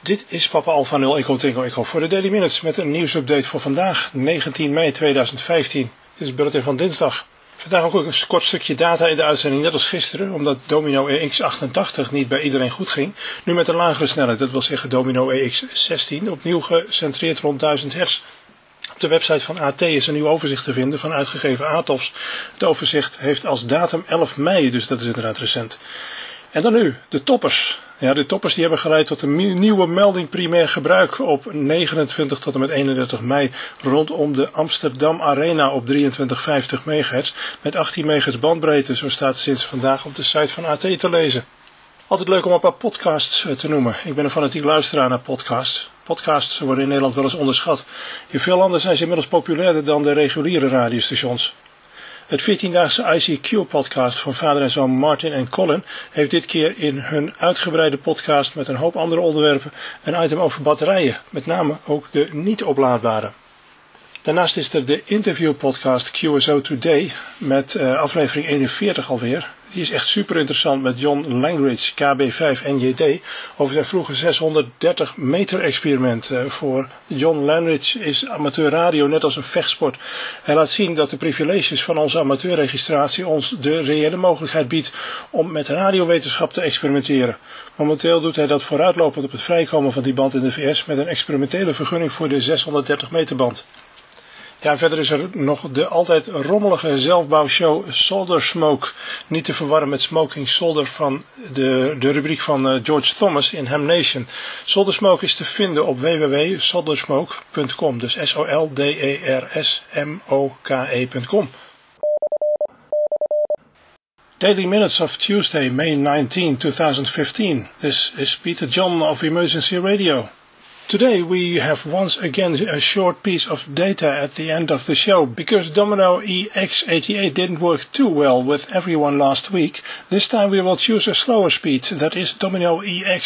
Dit is Papa Alpha 0 Echo Tango Echo voor de Daily Minutes met een nieuwsupdate voor vandaag, 19 mei 2015. Dit is het bulletin van dinsdag. Vandaag ook een kort stukje data in de uitzending, net als gisteren, omdat Domino EX88 niet bij iedereen goed ging. Nu met een lagere snelheid, dat wil zeggen Domino EX16, opnieuw gecentreerd rond 1000 hertz. Op de website van AT is een nieuw overzicht te vinden van uitgegeven ATOFs. Het overzicht heeft als datum 11 mei, dus dat is inderdaad recent. En dan nu, de toppers. Ja, de toppers die hebben geleid tot een nieuwe melding primair gebruik op 29 tot en met 31 mei rondom de Amsterdam Arena op 2350 MHz met 18 MHz bandbreedte. Zo staat sinds vandaag op de site van AT te lezen. Altijd leuk om een paar podcasts te noemen. Ik ben een fanatiek luisteraar naar podcasts. Podcasts worden in Nederland wel eens onderschat. In veel landen zijn ze inmiddels populairder dan de reguliere radiostations. Het 14-daagse ICQ-podcast van vader en zoon Martin en Colin heeft dit keer in hun uitgebreide podcast met een hoop andere onderwerpen een item over batterijen, met name ook de niet oplaadbare. Daarnaast is er de interviewpodcast QSO Today met aflevering 41 alweer. Die is echt super interessant met John Langridge, KB5 NJD, over zijn vroege 630 meter experiment. Voor John Langridge is amateurradio net als een vechtsport. Hij laat zien dat de privileges van onze amateurregistratie ons de reële mogelijkheid biedt om met radiowetenschap te experimenteren. Momenteel doet hij dat vooruitlopend op het vrijkomen van die band in de VS met een experimentele vergunning voor de 630 meter band. Ja, verder is er nog de altijd rommelige zelfbouwshow Solder Smoke. Niet te verwarren met Smoking Solder van de rubriek van George Thomas in Ham Nation. Solder Smoke is te vinden op www.soldersmoke.com. Dus SOLDERSMOKE.com. Daily Minutes of Tuesday, May 19, 2015. This is Peter John of Emergency Radio. Today we have once again a short piece of data at the end of the show. Because Domino EX88 didn't work too well with everyone last week, this time we will choose a slower speed, that is Domino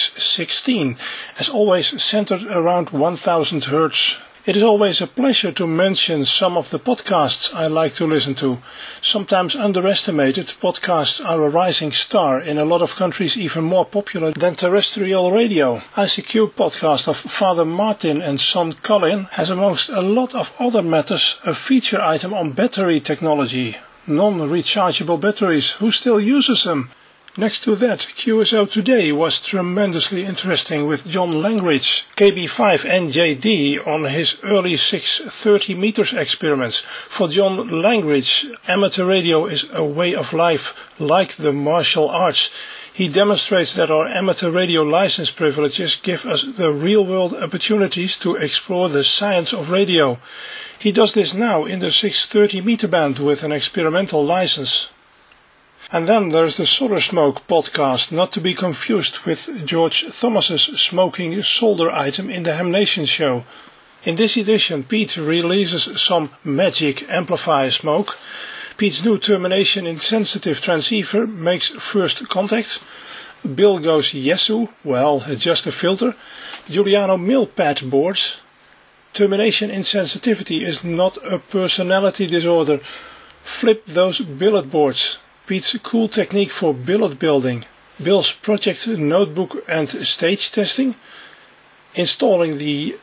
EX16, as always centered around 1000 Hz. It is always a pleasure to mention some of the podcasts I like to listen to. Sometimes underestimated, podcasts are a rising star, in a lot of countries even more popular than terrestrial radio. ICQ podcast of Father Martin and son Colin has amongst a lot of other matters a feature item on battery technology. Non-rechargeable batteries, who still uses them? Next to that, QSO Today was tremendously interesting with John Langridge, KB5 NJD, on his early 630 meters experiments. For John Langridge, amateur radio is a way of life, like the martial arts. He demonstrates that our amateur radio license privileges give us the real-world opportunities to explore the science of radio. He does this now in the 630 meter band with an experimental license. And then there's the Solder Smoke podcast, not to be confused with George Thomas's smoking solder item in the Ham Nation show. In this edition, Pete releases some magic amplifier smoke. Pete's new termination insensitive transceiver makes first contact. Bill goes Yesu, well, just a filter. Giuliano Millpad boards. Termination insensitivity is not a personality disorder. Flip those billet boards. Pete's cool technique for billet building, Bill's project notebook and stage testing, installing the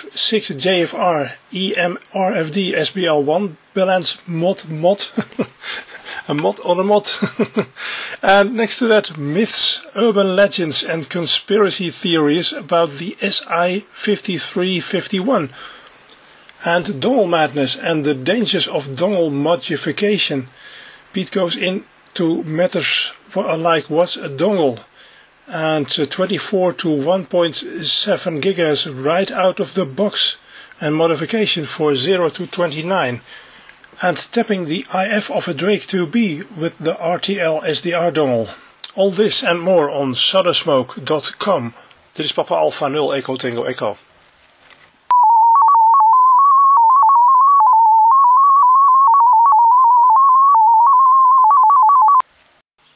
F6JFR EMRFD SBL1 balance mod, a mod on a mod, and next to that myths, urban legends and conspiracy theories about the SI5351, and dongle madness and the dangers of dongle modification. Pete goes into matters like what's a dongle and 24 to 1.7 gigahertz right out of the box and modification for 0 to 29 and tapping the IF of a Drake 2B with the RTL SDR dongle. All this and more on soldersmoke.com. Dit is Papa Alpha 0 Echo Tango Echo.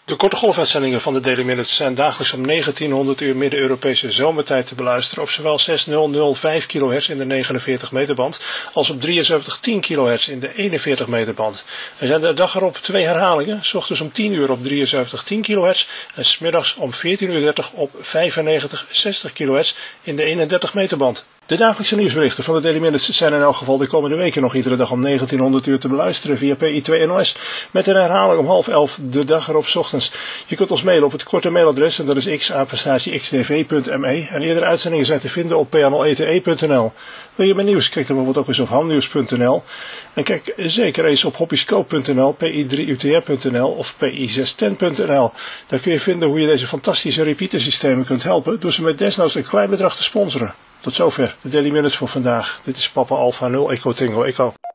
De korte golfuitzendingen van de Daily Minutes zijn dagelijks om 1900 uur Midden-Europese zomertijd te beluisteren op zowel 6005 kHz in de 49 meterband als op 7310 kHz in de 41 meterband. Er zijn de dag erop 2 herhalingen, 's ochtends om 10 uur op 7310 kHz en 's middags om 14:30 op 9560 kHz in de 31 meterband. De dagelijkse nieuwsberichten van de Daily Minutes zijn in elk geval de komende weken nog iedere dag om 1900 uur te beluisteren via PI2 NOS met een herhaling om 10:30 de dag erop 's ochtends. Je kunt ons mailen op het korte mailadres en dat is x@xdv.me en eerdere uitzendingen zijn te vinden op panel.ete.nl. Wil je meer nieuws? Kijk dan bijvoorbeeld ook eens op hamnieuws.nl en kijk zeker eens op hobbyskoop.nl, pi3utr.nl of pi610.nl. Daar kun je vinden hoe je deze fantastische repeatersystemen kunt helpen door ze met desnoods een klein bedrag te sponsoren. Tot zover de Daily Minutes voor vandaag. Dit is Papa Alpha 0 Echo Tango Echo.